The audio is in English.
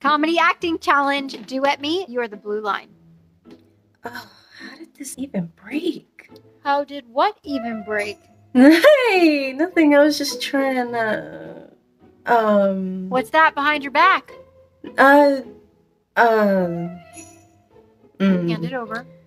Comedy acting challenge. Duet me. You are the blue line. Oh, how did this even break? How did what even break? Hey, nothing. I was just trying What's that behind your back? Hand Hand it over.